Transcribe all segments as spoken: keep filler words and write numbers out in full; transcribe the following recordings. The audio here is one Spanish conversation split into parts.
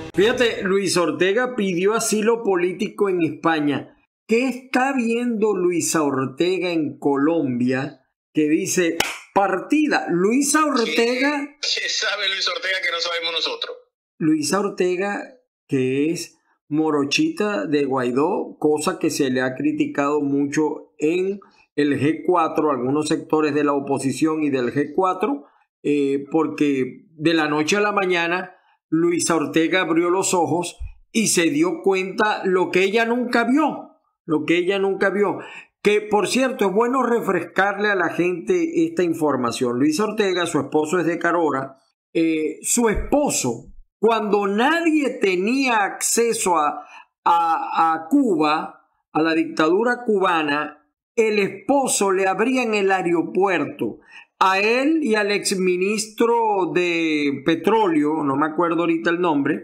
Fíjate, Luis Ortega pidió asilo político en España. ¿Qué está viendo Luisa Ortega en Colombia que dice partida? Luisa Ortega... ¿Qué, qué sabe Luis Ortega que no sabemos nosotros? Luisa Ortega, que es morochita de Guaidó, cosa que se le ha criticado mucho en el G cuatro, algunos sectores de la oposición y del G cuatro, eh, porque de la noche a la mañana Luisa Ortega abrió los ojos y se dio cuenta lo que ella nunca vio, lo que ella nunca vio. Que, por cierto, es bueno refrescarle a la gente esta información. Luisa Ortega, su esposo es de Carora, eh, su esposo, cuando nadie tenía acceso a, a, a Cuba, a la dictadura cubana, el esposo le abría en el aeropuerto a él y al exministro de Petróleo, no me acuerdo ahorita el nombre,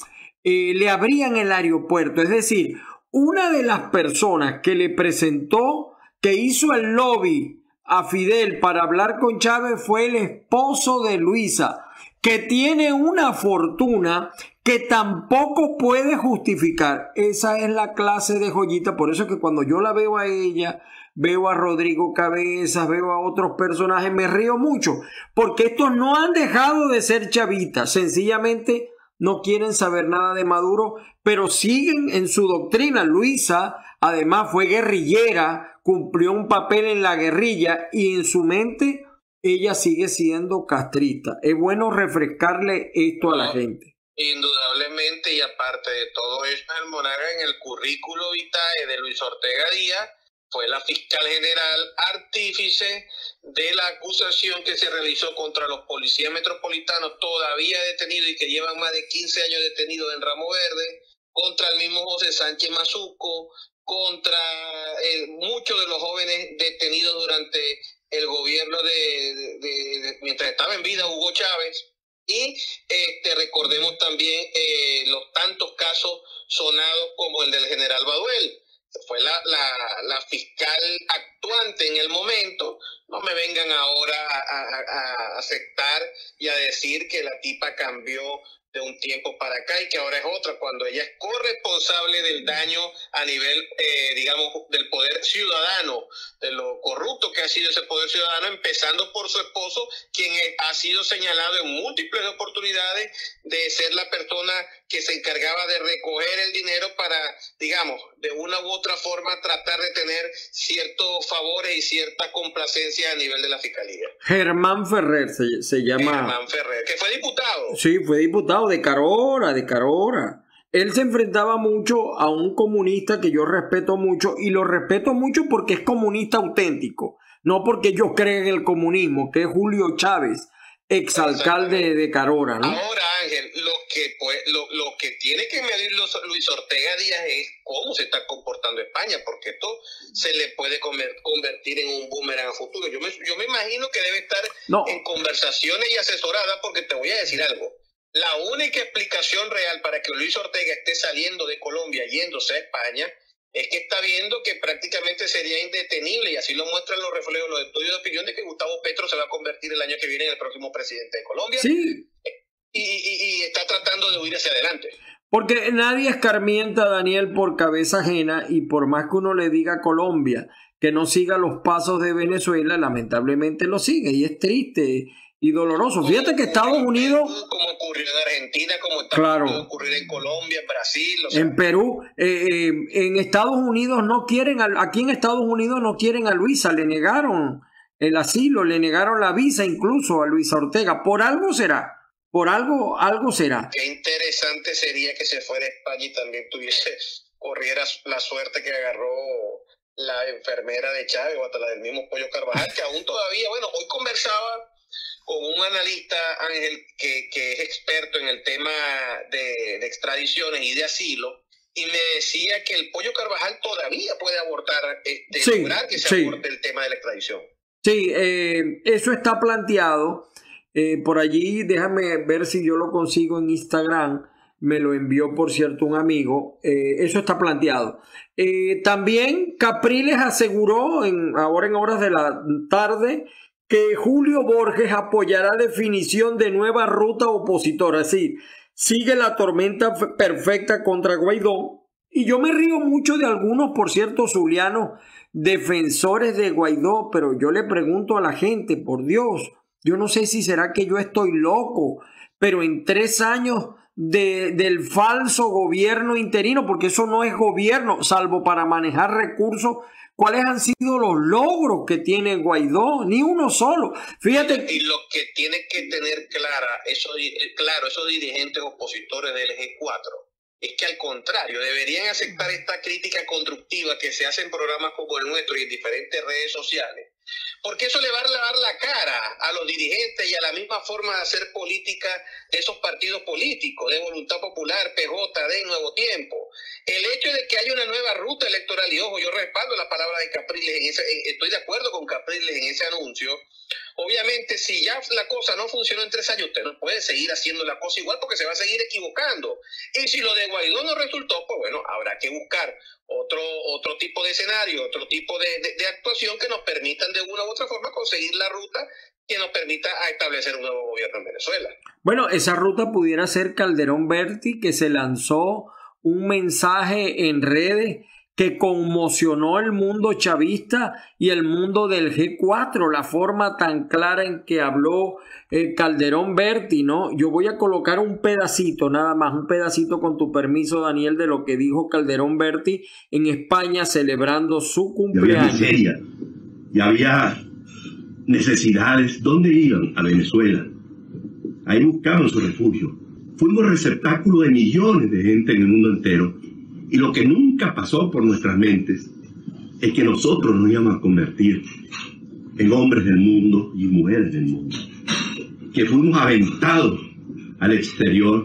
eh, le abrían el aeropuerto. Es decir, una de las personas que le presentó, que hizo el lobby a Fidel para hablar con Chávez fue el esposo de Luisa, que tiene una fortuna que tampoco puede justificar. Esa es la clase de joyita. Por eso es que cuando yo la veo a ella, veo a Rodrigo Cabezas, veo a otros personajes, me río mucho, porque estos no han dejado de ser chavitas, sencillamente no quieren saber nada de Maduro, pero siguen en su doctrina. Luisa, además, fue guerrillera, cumplió un papel en la guerrilla y en su mente ella sigue siendo castrista. Es bueno refrescarle esto a la gente. Indudablemente, y aparte de todo esto, el monarca en el currículo vitae de Luis Ortega Díaz fue la fiscal general artífice de la acusación que se realizó contra los policías metropolitanos todavía detenidos y que llevan más de quince años detenidos en Ramo Verde, contra el mismo José Sánchez Mazuco, contra eh, muchos de los jóvenes detenidos durante el gobierno de, de, de, de mientras estaba en vida Hugo Chávez. Y este, recordemos también eh, los tantos casos sonados como el del general Baduel. Fue la, la, la fiscal actuante en el momento. No me vengan ahora a, a, a aceptar y a decir que la tipa cambió de un tiempo para acá y que ahora es otra, cuando ella es corresponsable del daño a nivel, eh, digamos, del poder ciudadano, de lo corrupto que ha sido ese poder ciudadano, empezando por su esposo, quien ha sido señalado en múltiples oportunidades de ser la persona que se encargaba de recoger el dinero para, digamos, de una u otra forma tratar de tener ciertos favores y cierta complacencia a nivel de la fiscalía. Germán Ferrer se, se llama. Germán Ferrer, que fue diputado. Sí, fue diputado de Carora, de Carora. Él se enfrentaba mucho a un comunista que yo respeto mucho, y lo respeto mucho porque es comunista auténtico, no porque yo crea en el comunismo, que es Julio Chávez, exalcalde de Carora, ¿no? Ahora, Ángel, lo que, pues, lo, lo que tiene que medir los, Luis Ortega Díaz es cómo se está comportando España, porque esto se le puede convertir en un boomerang a futuro. Yo me, yo me imagino que debe estar no. en conversaciones y asesorada, porque te voy a decir algo. La única explicación real para que Luis Ortega esté saliendo de Colombia yéndose a España es que está viendo que prácticamente sería indetenible, y así lo muestran los reflejos, los estudios de opinión, de que Gustavo Petro se va a convertir el año que viene en el próximo presidente de Colombia. Sí. Y, y, y está tratando de huir hacia adelante. Porque nadie escarmienta a Daniel por cabeza ajena, y por más que uno le diga a Colombia que no siga los pasos de Venezuela, lamentablemente lo sigue, y es triste y doloroso. Como, Fíjate que Estados Unidos, Perú, como ocurrió en Argentina, como está claro, ocurrir en Colombia, en Brasil, o sea, en Perú, eh, eh, en Estados Unidos no quieren, a, aquí en Estados Unidos no quieren a Luisa, le negaron el asilo, le negaron la visa incluso a Luisa Ortega. Por algo será, por algo, algo será. Qué interesante sería que se fuera a España y también tuviese, corriera la suerte que agarró la enfermera de Chávez o hasta la del mismo Pollo Carvajal, que aún todavía, bueno, hoy conversaba con un analista, Ángel, que, que es experto en el tema de, de extradiciones y de asilo, y me decía que el Pollo Carvajal todavía puede abortar, este, sí, lograr que se sí. aborte el tema de la extradición. Sí, eh, eso está planteado. Eh, por allí, déjame ver si yo lo consigo en Instagram. Me lo envió, por cierto, un amigo. Eh, eso está planteado. Eh, también Capriles aseguró, en, ahora en horas de la tarde, que Julio Borges apoyará definición de nueva ruta opositora. Es decir, sigue la tormenta perfecta contra Guaidó. Y yo me río mucho de algunos, por cierto, zulianos, defensores de Guaidó, pero yo le pregunto a la gente, por Dios, yo no sé si será que yo estoy loco, pero en tres años de, del falso gobierno interino, porque eso no es gobierno, salvo para manejar recursos, ¿cuáles han sido los logros que tiene Guaidó? Ni uno solo. Fíjate. Y lo que tiene que tener clara, eso, claro, esos dirigentes opositores del G cuatro, es que al contrario, deberían aceptar esta crítica constructiva que se hace en programas como el nuestro y en diferentes redes sociales, porque eso le va a lavar la cara a los dirigentes y a la misma forma de hacer política de esos partidos políticos, de Voluntad Popular, P J D, Nuevo Tiempo. El hecho de que haya una nueva ruta electoral, y ojo, yo respaldo la palabra de Capriles, en ese, en, estoy de acuerdo con Capriles en ese anuncio. Obviamente, si ya la cosa no funcionó en tres años, usted no puede seguir haciendo la cosa igual porque se va a seguir equivocando. Y si lo de Guaidó no resultó, pues bueno, habrá que buscar otro, otro tipo de escenario, otro tipo de, de, de actuación que nos permitan de una u otra forma conseguir la ruta que nos permita establecer un nuevo gobierno en Venezuela. Bueno, esa ruta pudiera ser Calderón Berti, que se lanzó un mensaje en redes que conmocionó el mundo chavista y el mundo del G cuatro, la forma tan clara en que habló eh, Calderón Berti, ¿no? Yo voy a colocar un pedacito, nada más, un pedacito con tu permiso, Daniel, de lo que dijo Calderón Berti en España celebrando su cumpleaños. Y había miseria, y había necesidades. ¿Dónde iban? A Venezuela. Ahí buscaban su refugio. Fuimos receptáculo de millones de gente en el mundo entero. Y lo que nunca pasó por nuestras mentes es que nosotros nos íbamos a convertir en hombres del mundo y mujeres del mundo. Que fuimos aventados al exterior.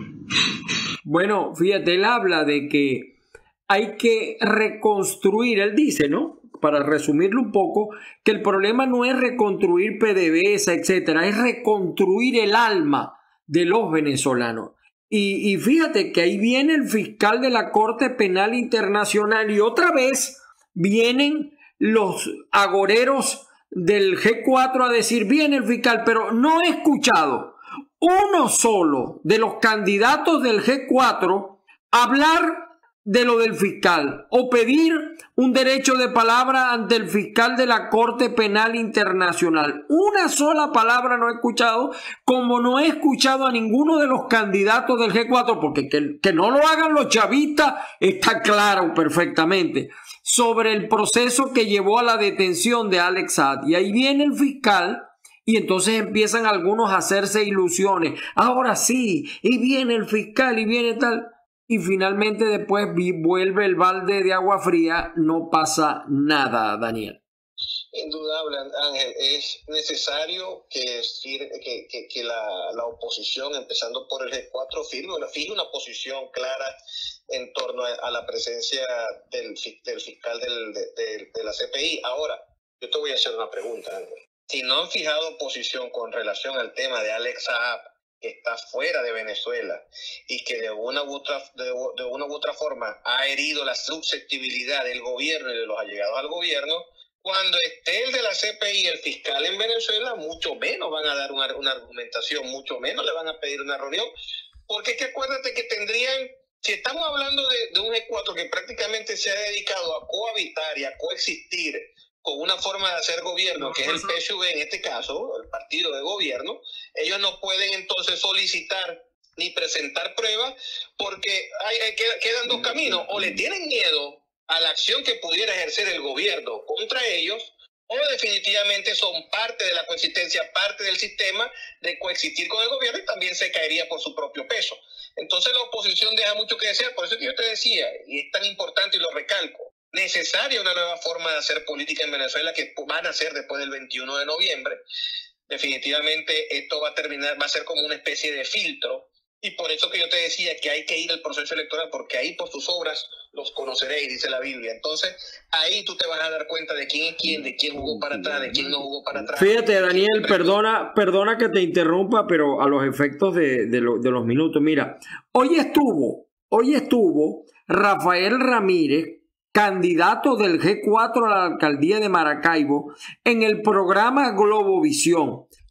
Bueno, fíjate, él habla de que hay que reconstruir, él dice, ¿no? Para resumirlo un poco, que el problema no es reconstruir PDVSA, etcétera, es reconstruir el alma de los venezolanos. Y, y fíjate que ahí viene el fiscal de la Corte Penal Internacional y otra vez vienen los agoreros del G cuatro a decir, viene el fiscal, pero no he escuchado uno solo de los candidatos del G cuatro hablar de lo del fiscal o pedir un derecho de palabra ante el fiscal de la Corte Penal Internacional. Una sola palabra no he escuchado, como no he escuchado a ninguno de los candidatos del G cuatro, porque que, que no lo hagan los chavistas está claro perfectamente, sobre el proceso que llevó a la detención de Alex Saab. Y ahí viene el fiscal y entonces empiezan algunos a hacerse ilusiones. Ahora sí, y viene el fiscal y viene tal... Y finalmente después vuelve el balde de agua fría, no pasa nada, Daniel. Indudable, Ángel, es necesario que, que, que, que la, la oposición, empezando por el G cuatro, firme, fije una posición clara en torno a, a la presencia del, del fiscal del, de, de, de la C P I. Ahora, yo te voy a hacer una pregunta, Ángel. Si no han fijado posición con relación al tema de Alex Saab, que está fuera de Venezuela y que de una u otra, de, de una u otra forma ha herido la susceptibilidad del gobierno y de los allegados al gobierno, cuando esté el de la C P I y el fiscal en Venezuela, mucho menos van a dar una, una argumentación, mucho menos le van a pedir una reunión, porque es que acuérdate que tendrían, si estamos hablando de, de un G cuatro que prácticamente se ha dedicado a cohabitar y a coexistir con una forma de hacer gobierno, que es el P S U V en este caso, el partido de gobierno, ellos no pueden entonces solicitar ni presentar pruebas porque hay, hay, quedan dos caminos, o le tienen miedo a la acción que pudiera ejercer el gobierno contra ellos, o definitivamente son parte de la coexistencia, parte del sistema de coexistir con el gobierno y también se caería por su propio peso. Entonces la oposición deja mucho que desear, por eso que yo te decía, y es tan importante y lo recalco, necesaria una nueva forma de hacer política en Venezuela que van a hacer después del veintiuno de noviembre. Definitivamente esto va a terminar, va a ser como una especie de filtro, y por eso que yo te decía que hay que ir al proceso electoral, porque ahí por sus obras los conoceréis, dice la Biblia. Entonces ahí tú te vas a dar cuenta de quién es quién, de quién jugó para atrás, de quién no jugó para atrás. Fíjate, Daniel, perdona, perdona que te interrumpa, pero a los efectos de, de, lo, de los minutos, mira, hoy estuvo, hoy estuvo Rafael Ramírez, candidato del G cuatro a la alcaldía de Maracaibo, en el programa Globovisión.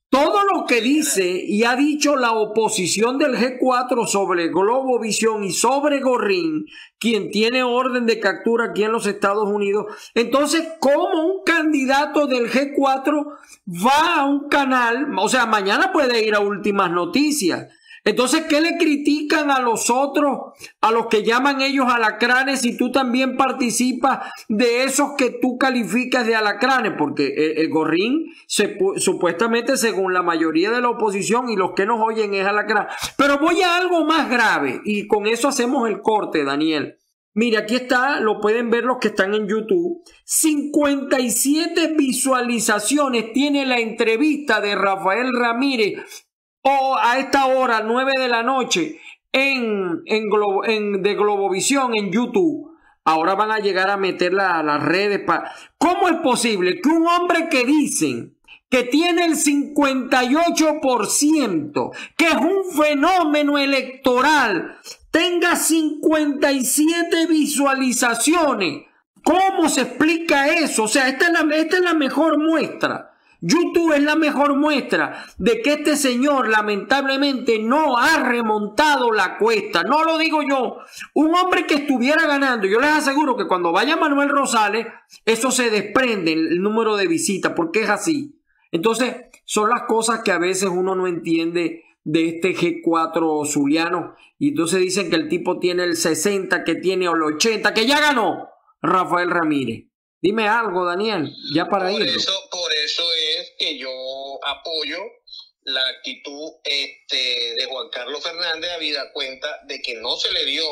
todo lo que dice y ha dicho la oposición del G cuatro sobre Globovisión y sobre Gorrín, quien tiene orden de captura aquí en los Estados Unidos, entonces, ¿cómo un candidato del G cuatro va a un canal? O sea, mañana puede ir a Últimas Noticias. Entonces, ¿qué le critican a los otros, a los que llaman ellos alacranes, si tú también participas de esos que tú calificas de alacranes? Porque el, el Gorrín, se, supuestamente, según la mayoría de la oposición y los que nos oyen, es alacrán. Pero voy a algo más grave, y con eso hacemos el corte, Daniel. Mira, aquí está, lo pueden ver los que están en YouTube. cincuenta y siete visualizaciones tiene la entrevista de Rafael Ramírez, o a esta hora, nueve de la noche, en, en, Globo, en de Globovisión, en YouTube. Ahora van a llegar a meterla a las redes. Pa... ¿Cómo es posible que un hombre que dicen que tiene el cincuenta y ocho por ciento, que es un fenómeno electoral, tenga cincuenta y siete visualizaciones? ¿Cómo se explica eso? O sea, esta es la, esta es la mejor muestra. YouTube es la mejor muestra de que este señor lamentablemente no ha remontado la cuesta. No lo digo yo. Un hombre que estuviera ganando, yo les aseguro que cuando vaya Manuel Rosales, eso se desprende, el número de visitas, porque es así. Entonces, son las cosas que a veces uno no entiende de este G cuatro zuliano. Y entonces dicen que el tipo tiene el sesenta, que tiene el ochenta, que ya ganó Rafael Ramírez. Dime algo, Daniel, ya para ir. Por eso, por eso es que yo apoyo la actitud este, de Juan Carlos Fernández, habida cuenta de que no se le dio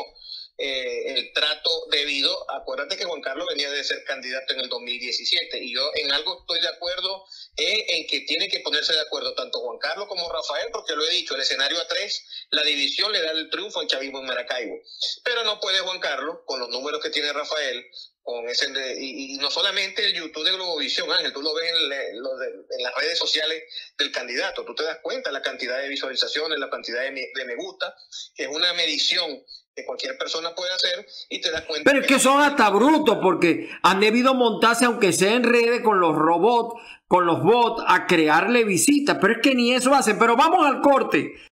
eh, el trato debido. Acuérdate que Juan Carlos venía de ser candidato en el dos mil diecisiete, y yo en algo estoy de acuerdo, eh, en que tiene que ponerse de acuerdo tanto Juan Carlos como Rafael, porque lo he dicho, el escenario a tres, la división le da el triunfo al chavismo en Maracaibo. Pero no puede Juan Carlos, con los números que tiene Rafael, con ese, y, y no solamente el YouTube de Globovisión, Ángel, tú lo ves en, le, lo de, en las redes sociales del candidato, tú te das cuenta la cantidad de visualizaciones, la cantidad de, de me gusta, que es una medición que cualquier persona puede hacer, y te das cuenta. Pero es que son hasta brutos, porque han debido montarse, aunque sea en redes, con los robots, con los bots, a crearle visitas, pero es que ni eso hacen. Pero vamos al corte.